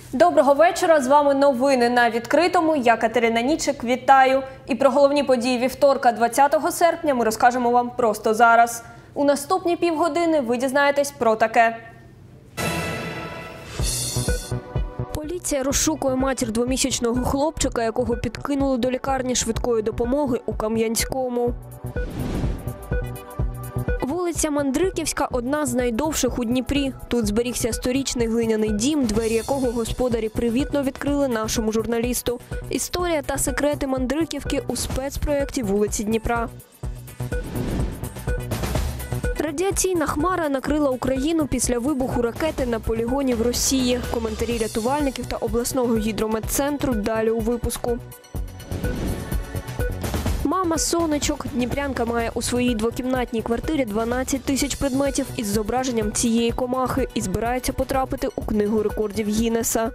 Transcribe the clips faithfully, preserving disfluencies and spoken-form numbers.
Доброго вечора, з вами новини на відкритому. Я Катерина Нічик, вітаю. І про головні події вівторка, двадцятого серпня, ми розкажемо вам просто зараз. У наступні півгодини ви дізнаєтесь про таке. Поліція розшукує матір двомісячного хлопчика, якого підкинули до лікарні швидкої допомоги у Кам'янському. Вулиця Мандриківська – одна з найдовших у Дніпрі. Тут зберігся сторічний глиняний дім, двері якого господарі привітно відкрили нашому журналісту. Історія та секрети Мандриківки у спецпроєкті «Вулиці Дніпра». Радіаційна хмара накрила Україну після вибуху ракети на полігоні в Росії. Коментарі рятувальників та обласного гідрометцентру далі у випуску. Мама сонечок. Дніпрянка має у своїй двокімнатній квартирі дванадцять тисяч предметів із зображенням цієї комахи і збирається потрапити у книгу рекордів Гіннеса.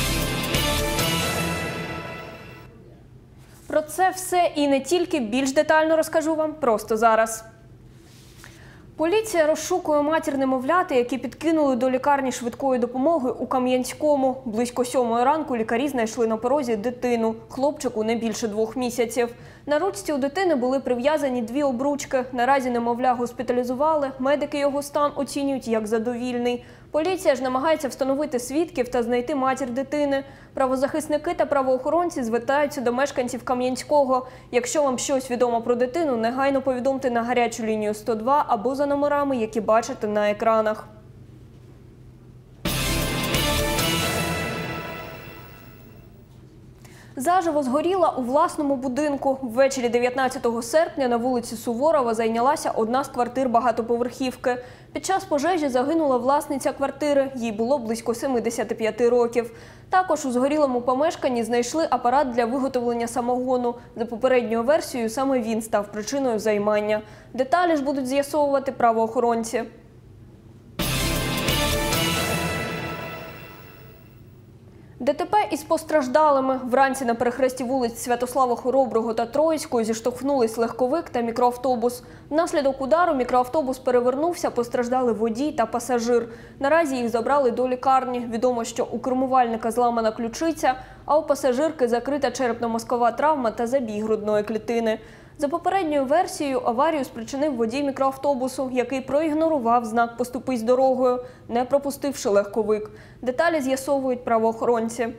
Про це все і не тільки, більш детально розкажу вам просто зараз. Поліція розшукує матір немовляти, які підкинули до лікарні швидкої допомоги у Кам'янському. Близько сьомої ранку лікарі знайшли на порозі дитину. Хлопчику не більше двох місяців. На ручці у дитини були прив'язані дві обручки. Наразі немовля госпіталізували. Медики його стан оцінюють як задовільний. Поліція ж намагається встановити свідків та знайти матір дитини. Правозахисники та правоохоронці звертаються до мешканців Кам'янського. Якщо вам щось відомо про дитину, негайно повідомте на гарячу лінію сто два або за номерами, які бачите на екранах. Заживо згоріла у власному будинку. Ввечері дев'ятнадцятого серпня на вулиці Суворова зайнялася одна з квартир багатоповерхівки. Під час пожежі загинула власниця квартири. Їй було близько семидесяти п'яти років. Також у згорілому помешканні знайшли апарат для виготовлення самогону. За попередньою версією, саме він став причиною займання. Деталі ж будуть з'ясовувати правоохоронці. ДТП із постраждалими. Вранці на перехресті вулиць Святослава-Хороброго та Троїцької зіштовхнулись легковик та мікроавтобус. Внаслідок удару мікроавтобус перевернувся, постраждали водій та пасажир. Наразі їх забрали до лікарні. Відомо, що у кермувальника зламана ключиця, а у пасажирки закрита черепно-мозкова травма та забій грудної клітини. За попередньою версією, аварію спричинив водій мікроавтобусу, який проігнорував знак «Поступись дорогою», не пропустивши легковик. Деталі з'ясовують правоохоронці.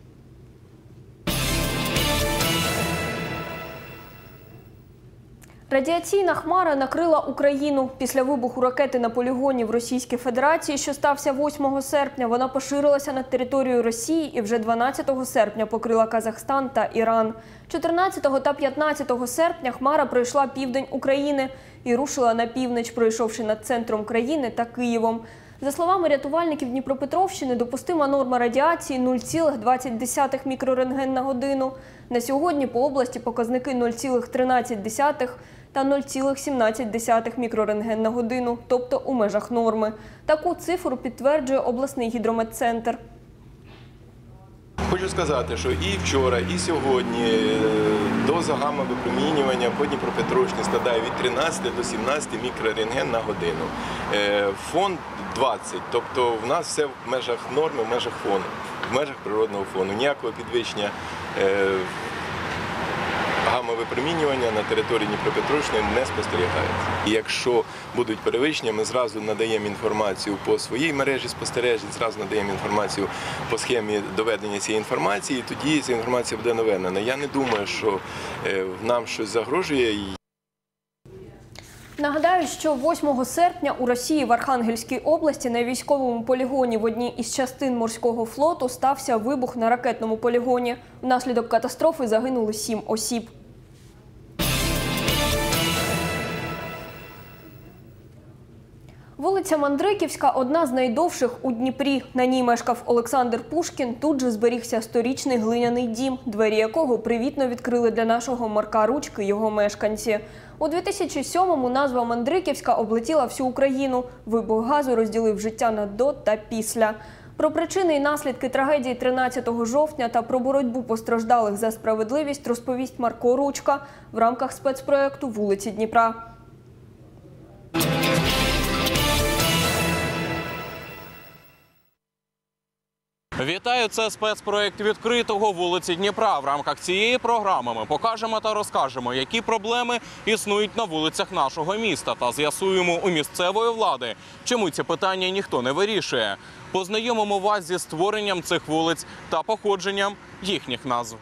Радіаційна хмара накрила Україну. Після вибуху ракети на полігоні в Російській Федерації, що стався восьмого серпня, вона поширилася над територією Росії і вже дванадцятого серпня покрила Казахстан та Іран. чотирнадцятого та п'ятнадцятого серпня хмара пройшла південь України і рушила на північ, пройшовши над центром країни та Києвом. За словами рятувальників Дніпропетровщини, допустима норма радіації – нуль цілих двадцять десятих мікрорентген на годину. На сьогодні по області показники нуль цілих тринадцять десятих та нуль цілих сімнадцять десятих мікрорентген на годину, тобто у межах норми. Таку цифру підтверджує обласний гідрометцентр. Хочу сказати, що і вчора, і сьогодні доза гамма-випромінювання по Дніпропетровщині складає від тринадцяти до сімнадцяти мікрорентген на годину. Фон двадцять, тобто в нас все в межах норми, в межах фону, в межах природного фону. Ніякого підвищення гамма-випромінювання на території Дніпропетровщини не спостерігається. І якщо будуть перевищення, ми зразу надаємо інформацію по своїй мережі спостережень, зразу надаємо інформацію по схемі доведення цієї інформації, і тоді ця інформація буде наведена. Я не думаю, що нам щось загрожує. Нагадаю, що восьмого серпня у Росії в Архангельській області на військовому полігоні в одній із частин морського флоту стався вибух на ракетному полігоні. Внаслідок катастрофи загинули сім осіб. Вулиця Мандриківська – одна з найдовших у Дніпрі. На ній мешкав Олександр Пушкін. Тут же зберігся сторічний глиняний дім, двері якого привітно відкрили для нашого Марка Ручки його мешканці. У дві тисячі сьомому назва Мандриківська облетіла всю Україну. Вибух газу розділив життя на до та після. Про причини і наслідки трагедії тринадцятого жовтня та про боротьбу постраждалих за справедливість розповість Марко Ручка в рамках спецпроєкту «Вулиці Дніпра». Вітаю, це спецпроект «Відкритого» вулиці Дніпра. В рамках цієї програми ми покажемо та розкажемо, які проблеми існують на вулицях нашого міста, та з'ясуємо у місцевої влади, чому ці питання ніхто не вирішує. Познайомимо вас зі створенням цих вулиць та походженням їхніх назв.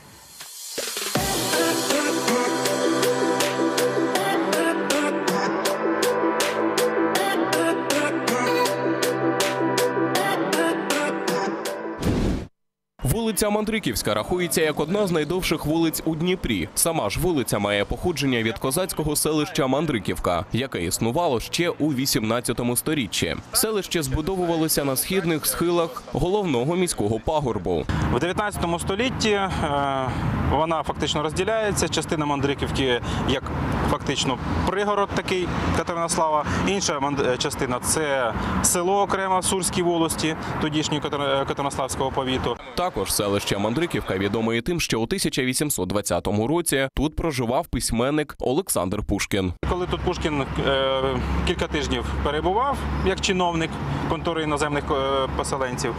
Вулиця Мандриківська рахується як одна з найдовших вулиць у Дніпрі. Сама ж вулиця має походження від козацького селища Мандриківка, яке існувало ще у вісімнадцятому сторіччі. Селище збудовувалося на східних схилах головного міського пагорбу. В дев'ятнадцятому столітті е, вона фактично розділяється. Частина Мандриківки як фактично пригород такий Катеринослава. Інша манд- частина – це село окремо в Сурській волості, тодішнього Катер- Катеринославського повіту. Також селище Мандриківка відоме і тим, що у тисяча вісімсот двадцятому році тут проживав письменник Олександр Пушкін. Коли тут Пушкін е, кілька тижнів перебував як чиновник контори іноземних е, поселенців,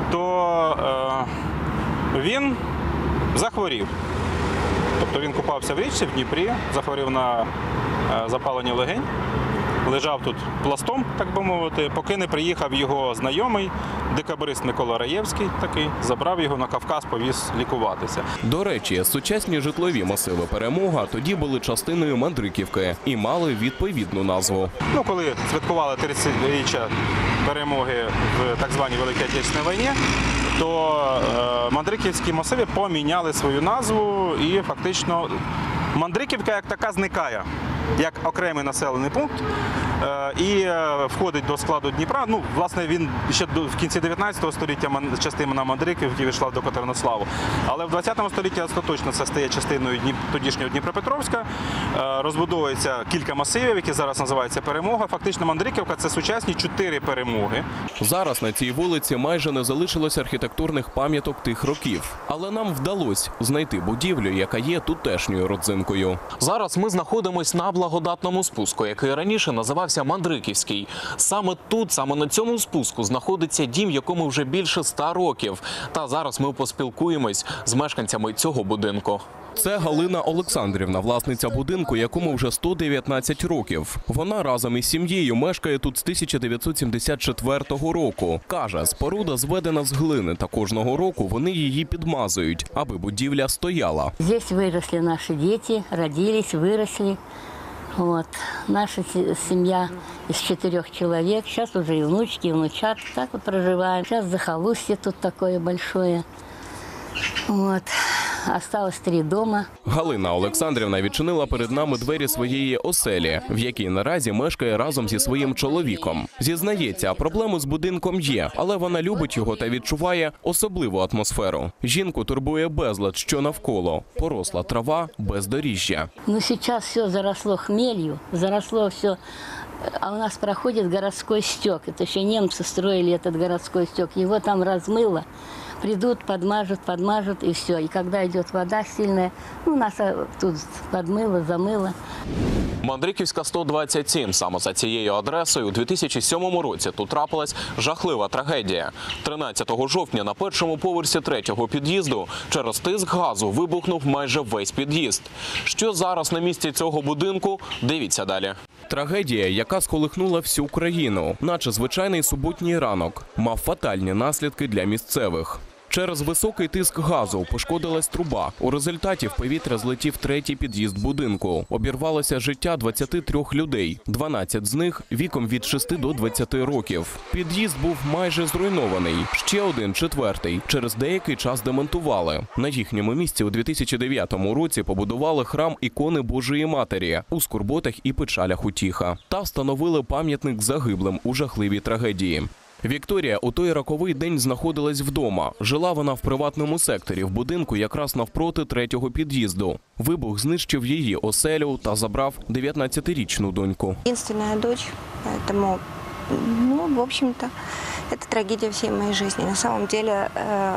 то е, він захворів. Тобто він купався в річці в Дніпрі, захворів на е, запалення легень, лежав тут пластом, так би мовити, поки не приїхав його знайомий, декабрист Микола Раєвський, такий, забрав його на Кавказ, повіз лікуватися. До речі, сучасні житлові масиви «Перемога» тоді були частиною Мандриківки і мали відповідну назву. Ну, коли святкували тридцятиріччя перемоги в так званій Великій Отечественній війні, то е, Мандриківські масиви поміняли свою назву і фактично Мандриківка як така зникає, як окремий населений пункт, е, і е, входить до складу Дніпра. Ну, власне, він ще до, в кінці дев'ятнадцятого століття ман- частина Мандриківки війшла до Катеринославу. Але в двадцятому столітті остаточно це стає частиною Дніп... тодішнього Дніпропетровська. Е, розбудовується кілька масивів, які зараз називаються «Перемога». Фактично Мандриківка – це сучасні чотири перемоги. Зараз на цій вулиці майже не залишилось архітектурних пам'яток тих років. Але нам вдалося знайти будівлю, яка є тутешньою родзинкою. Зараз ми знаходимось на благодатному спуску, який раніше називався Мандриківський. Саме тут, саме на цьому спуску, знаходиться дім, якому вже більше ста років. Та зараз ми поспілкуємось з мешканцями цього будинку. Це Галина Олександрівна, власниця будинку, якому вже сто дев'ятнадцять років. Вона разом із сім'єю мешкає тут з тисяча дев'ятсот сімдесят четвертого року. Каже, споруда зведена з глини, та кожного року вони її підмазують, аби будівля стояла. Здесь выросли наши дети, родились, выросли. Вот. Наша се- семья из четырех человек. Сейчас уже и внучки, и внучат. Так вот проживаем. Сейчас захолустье тут такое большое. Вот. Осталось три дома. Галина Олександрівна відчинила перед нами двері своєї оселі, в якій наразі мешкає разом зі своїм чоловіком. Зізнається, проблеми з будинком є, але вона любить його та відчуває особливу атмосферу. Жінку турбує безлад, що навколо. Поросла трава, бездоріжжя. Но сейчас все заросло хмелью, заросло все. А у нас проходит городской стек. Это еще немцы строили этот городской стек. Его там размыло. Придут, подмажут, подмажут и все. И когда идет вода сильная, ну, нас а, тут подмыло, замыло. Мандриківська сто двадцять сім. Саме за цією адресою у дві тисячі сьомому році тут трапилась жахлива трагедія. тринадцятого жовтня на першому поверсі третього під'їзду через тиск газу вибухнув майже весь під'їзд. Що зараз на місці цього будинку? Дивіться далі. Трагедія, яка сколихнула всю країну, наче звичайний суботній ранок, мав фатальні наслідки для місцевих. Через високий тиск газу пошкодилась труба. У результаті в повітря злетів третій під'їзд будинку. Обірвалося життя двадцяти трьох людей. дванадцять з них віком від шести до двадцяти років. Під'їзд був майже зруйнований. Ще один, четвертий, через деякий час демонтували. На їхньому місці у дві тисячі дев'ятому році побудували храм ікони Божої Матері у скорботах і печалях утіха. Та встановили пам'ятник загиблим у жахливій трагедії. Вікторія у той роковий день знаходилась вдома. Жила вона в приватному секторі в будинку якраз навпроти третього під'їзду. Вибух знищив її оселю та забрав дев'ятнадцятирічну доньку. Единственная дочь, поэтому, ну, в общем-то, это трагедия всей моей жизни. На самом деле, э,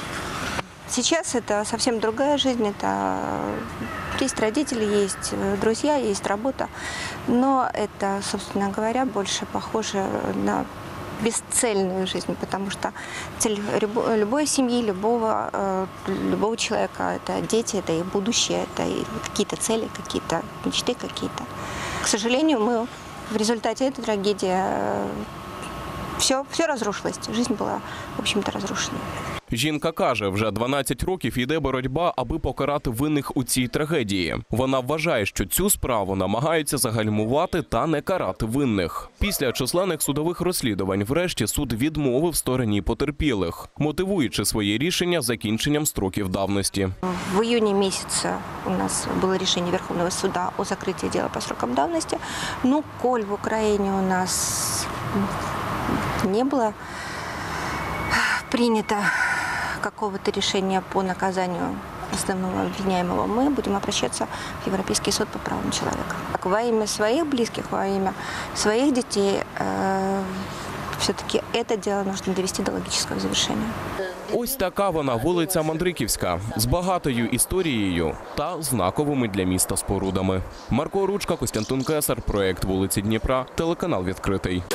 сейчас это совсем другая жизнь, это есть родители, есть друзья, есть работа, но это, собственно говоря, больше похоже на бесцельную жизнь, потому что цель любо- любой семьи, любого, э, любого человека – это дети, это их будущее, это и какие-то цели, какие-то мечты какие-то. К сожалению, мы в результате этой трагедии все, все разрушилось. Жизнь была, в общем-то, разрушена. Жінка каже, вже дванадцять років йде боротьба, аби покарати винних у цій трагедії. Вона вважає, що цю справу намагаються загальмувати та не карати винних. Після численних судових розслідувань врешті суд відмовив стороні потерпілих, мотивуючи своє рішення закінченням строків давності. В июне месяце у нас было решение Верховного суда о закрытии дела по срокам давности. Ну, коль в Украине у нас не было принято какого-то решения по наказанию основного обвиняемого, мы будем обращаться в Европейский суд по правам человека. Во имя своих близких, во имя своих детей, э, все-таки это дело нужно довести до логического завершения. Ось така вона вулиця Мандриківська з багатою історією та знаковими для міста спорудами. Марко Ручка, Костянтин Кесар, проєкт «Вулиці Дніпра», телеканал «Відкритий».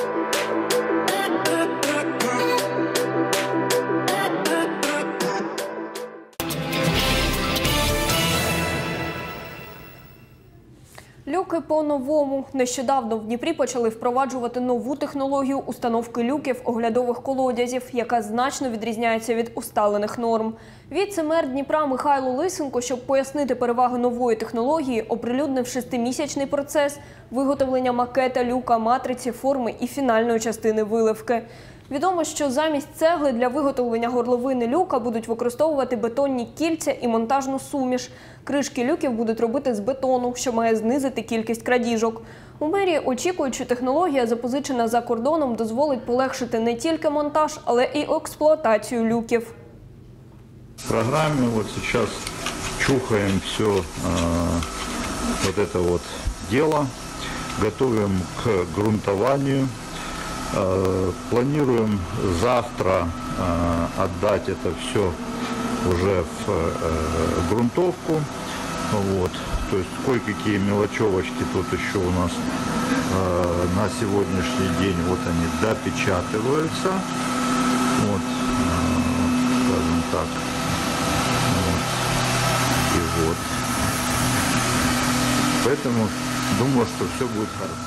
Люки по-новому. Нещодавно в Дніпрі почали впроваджувати нову технологію установки люків оглядових колодязів, яка значно відрізняється від усталених норм. Віце-мер Дніпра Михайло Лисенко, щоб пояснити переваги нової технології, оприлюднив шестимісячний процес виготовлення макета люка, матриці, форми і фінальної частини виливки. Відомо, що замість цегли для виготовлення горловини люка будуть використовувати бетонні кільця і монтажну суміш. Кришки люків будуть робити з бетону, що має знизити кількість крадіжок. У мерії очікують, що технологія, запозичена за кордоном, дозволить полегшити не тільки монтаж, але і експлуатацію люків. В программе вот сейчас чухаем все э, вот это вот дело, готовим к грунтованию. Э, планируем завтра э, отдать это все уже в э, грунтовку. Вот. То есть кое-какие мелочевочки тут еще у нас э, на сегодняшний день вот они допечатываются. Вот, э, скажем так. Вот. И вот. Поэтому думаю, что все будет хорошо.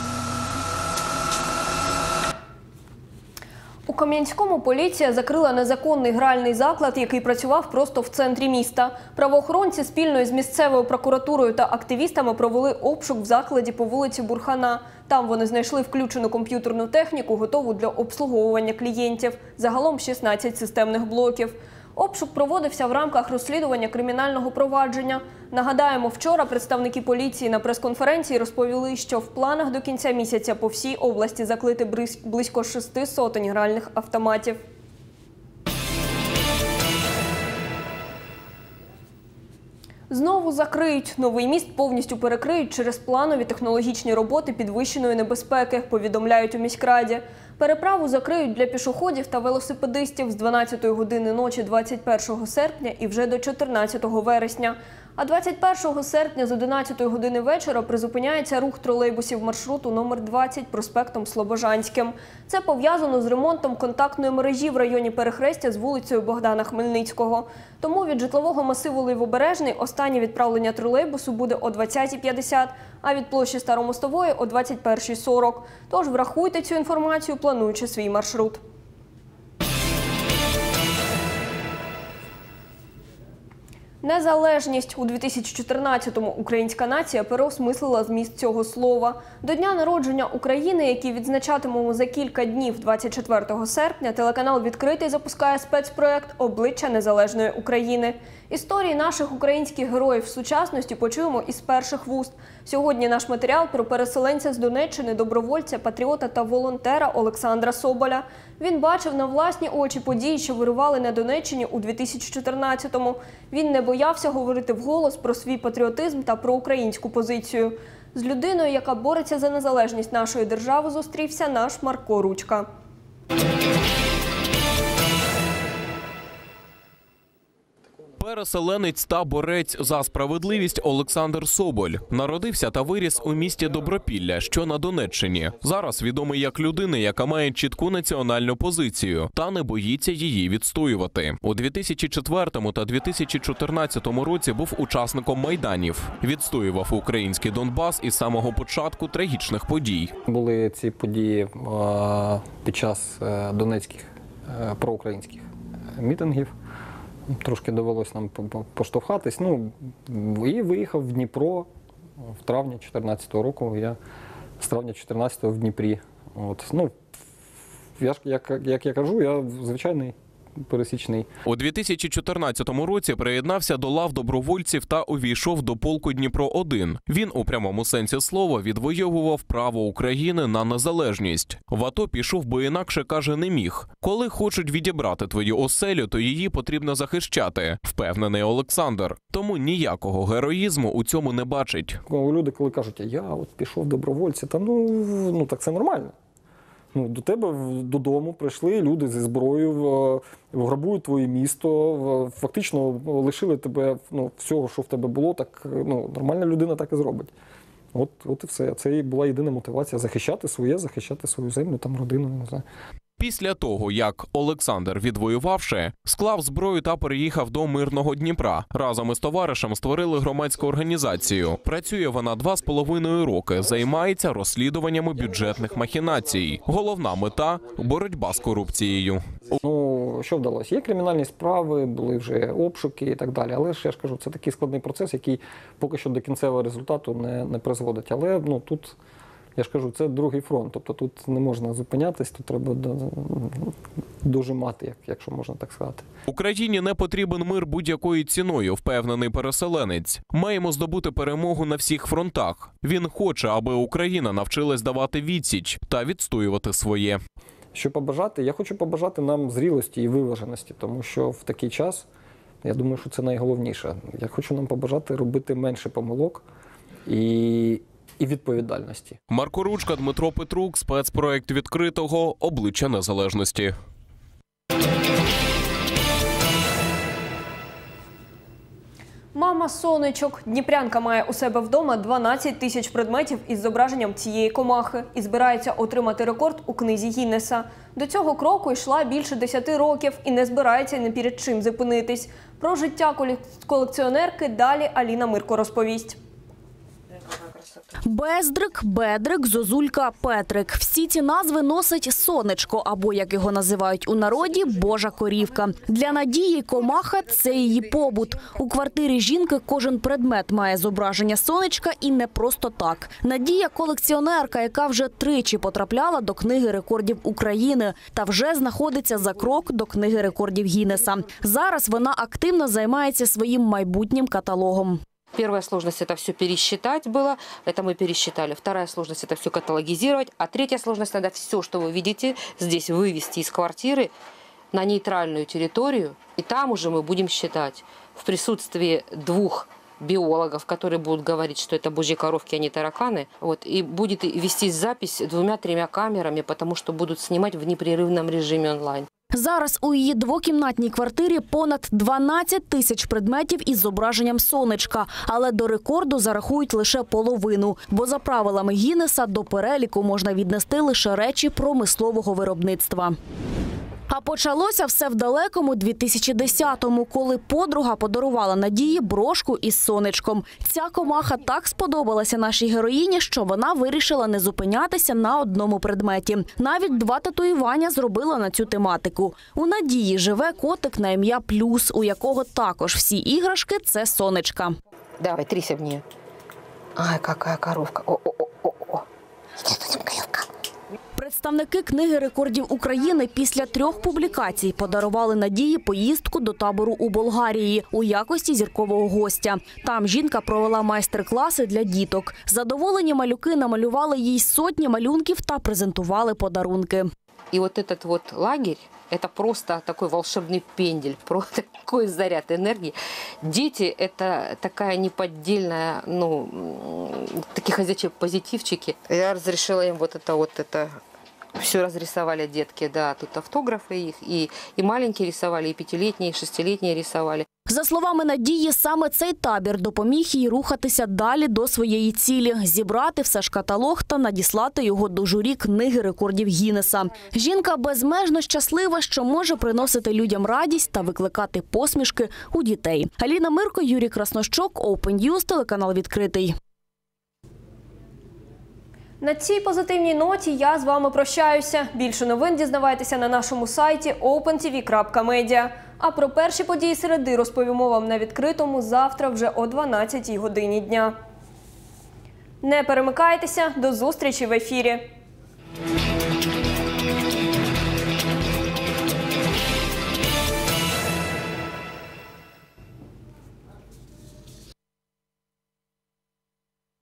У Кам'янському поліція закрила незаконний гральний заклад, який працював просто в центрі міста. Правоохоронці спільно із місцевою прокуратурою та активістами провели обшук в закладі по вулиці Бурхана. Там вони знайшли включену комп'ютерну техніку, готову для обслуговування клієнтів. Загалом шістнадцять системних блоків. Обшук проводився в рамках розслідування кримінального провадження. Нагадаємо, вчора представники поліції на прес-конференції розповіли, що в планах до кінця місяця по всій області заклити близько шести сотень гральних автоматів. Знову закриють. Новий міст повністю перекриють через планові технологічні роботи підвищеної небезпеки, повідомляють у міськраді. Переправу закриють для пішоходів та велосипедистів з дванадцятої години ночі двадцять першого серпня і вже до чотирнадцятого вересня. А двадцять першого серпня з одинадцятої години вечора призупиняється рух тролейбусів маршруту номер двадцять проспектом Слобожанським. Це пов'язано з ремонтом контактної мережі в районі перехрестя з вулицею Богдана Хмельницького. Тому від житлового масиву Лівобережний останнє відправлення тролейбусу буде о двадцятій п'ятдесят, а від площі Старомостової – о двадцять першій сорок. Тож врахуйте цю інформацію, плануючи свій маршрут. Незалежність. У дві тисячі чотирнадцятому українська нація переосмислила зміст цього слова. До дня народження України, який відзначатимемо за кілька днів двадцять четвертого серпня, телеканал «Відкритий» запускає спецпроект «Обличчя незалежної України». Історії наших українських героїв в сучасності почуємо із перших вуст. Сьогодні наш матеріал про переселенця з Донеччини, добровольця, патріота та волонтера Олександра Соболя. Він бачив на власні очі події, що вирували на Донеччині у дві тисячі чотирнадцятому. Він не боявся говорити вголос про свій патріотизм та про українську позицію. З людиною, яка бореться за незалежність нашої держави, зустрівся наш Марко Ручка. Переселенець та борець за справедливість Олександр Соболь народився та виріс у місті Добропілля, що на Донеччині. Зараз відомий як людина, яка має чітку національну позицію та не боїться її відстоювати. У дві тисячі четвертому та дві тисячі чотирнадцятому році був учасником Майданів. Відстоював український Донбас із самого початку трагічних подій. Були ці події е, під час е, донецьких е, проукраїнських мітингів. Трошки довелось нам поштовхатись. Ну, і виїхав в Дніпро в травні дві тисячі чотирнадцятого року. Я з травня дві тисячі чотирнадцятого в Дніпрі. От, ну, я ж, як, як я кажу, я звичайний пересічний. У дві тисячі чотирнадцятому році приєднався до лав добровольців та увійшов до полку Дніпро один. Він у прямому сенсі слова відвоював право України на незалежність. В АТО пішов, бо інакше, каже, не міг. Коли хочуть відібрати твою оселю, то її потрібно захищати, впевнений Олександр. Тому ніякого героїзму у цьому не бачить. Люди, коли кажуть, я от пішов добровольцем, та ну, ну так це нормально. Ну, до тебе додому прийшли люди зі зброєю, грабують твоє місто, фактично лишили тебе, ну, всього, що в тебе було, так, ну, нормальна людина так і зробить. От, от і все. Це і була єдина мотивація – захищати своє, захищати свою землю, там, родину, не знаю. Після того, як Олександр, відвоювавши, склав зброю та переїхав до мирного Дніпра. Разом із товаришем створили громадську організацію. Працює вона два з половиною роки, займається розслідуваннями бюджетних махінацій. Головна мета – боротьба з корупцією. Ну, що вдалося? Є кримінальні справи, були вже обшуки і так далі. Але ж, я ж кажу, це такий складний процес, який поки що до кінцевого результату не, не призводить. Але, ну, тут... Я ж кажу, це другий фронт, тобто тут не можна зупинятись, тут треба дожимати, якщо можна так сказати. Україні не потрібен мир будь-якою ціною, впевнений переселенець. Маємо здобути перемогу на всіх фронтах. Він хоче, аби Україна навчилась давати відсіч та відстоювати своє. Що побажати? Я хочу побажати нам зрілості і виваженості, тому що в такий час, я думаю, що це найголовніше. Я хочу нам побажати робити менше помилок і... і відповідальності. Марко Ручка, Дмитро Петрук, спецпроект відкритого «Обличчя незалежності». Мама сонечок. Дніпрянка має у себе вдома дванадцять тисяч предметів із зображенням цієї комахи і збирається отримати рекорд у книзі Гіннеса. До цього кроку йшла більше десяти років і не збирається ні перед чим зупинитись. Про життя колекціонерки далі Аліна Мирко розповість. Бездрик, Бедрик, Зозулька, Петрик. Всі ці назви носить сонечко, або, як його називають у народі, Божа корівка. Для Надії комаха – це її побут. У квартирі жінки кожен предмет має зображення сонечка і не просто так. Надія – колекціонерка, яка вже тричі потрапляла до книги рекордів України та вже знаходиться за крок до книги рекордів Гіннеса. Зараз вона активно займається своїм майбутнім каталогом. Первая сложность – это все пересчитать было, это мы пересчитали. Вторая сложность – это все каталогизировать. А третья сложность – надо все, что вы видите, здесь вывести из квартиры на нейтральную территорию. И там уже мы будем считать в присутствии двух биологов, которые будут говорить, что это божьи коровки, а не тараканы. Вот, и будет вестись запись двумя-тремя камерами, потому что будут снимать в непрерывном режиме онлайн. Зараз у її двокімнатній квартирі понад дванадцять тисяч предметів із зображенням сонечка. Але до рекорду зарахують лише половину. Бо за правилами Гіннеса до переліку можна віднести лише речі промислового виробництва. А почалося все в далекому дві тисячі десятому, коли подруга подарувала Надії брошку із сонечком. Ця комаха так сподобалася нашій героїні, що вона вирішила не зупинятися на одному предметі. Навіть два татуювання зробила на цю тематику. У Надії живе котик на ім'я Плюс, у якого також всі іграшки – це сонечка. Давай, трися в нее. Ай, какая коровка. О-о-о-о-о. Представники книги рекордів України після трьох публікацій подарували Надії поїздку до табору у Болгарії у якості зіркового гостя. Там жінка провела майстер-класи для діток. Задоволені малюки намалювали їй сотні малюнків та презентували подарунки. І от этот вот лагерь – это просто такой волшебный пендель, просто такой заряд энергии. Дети – это такая неподдельная, ну, такие ходячие позитивчики. Я разрешила им вот это вот это. Все разрисовали детки, да, тут автографы их, и, и маленькие рисовали, и пятилетние, и шестилетние рисовали. За словами Надії, саме цей табір допоміг їй рухатися далі до своєї цілі – зібрати все ж каталог та надіслати його до журі Книги рекордів Гіннеса. Жінка безмежно щаслива, що може приносити людям радість та викликати посмішки у дітей. Аліна Мирко, Юрій Краснощок, Open News, телеканал «Відкритий». На цій позитивній ноті я з вами прощаюся. Більше новин дізнавайтеся на нашому сайті open t v крапка media. А про перші події середи розповімо вам на відкритому завтра вже о дванадцятій годині дня. Не перемикайтеся, до зустрічі в ефірі.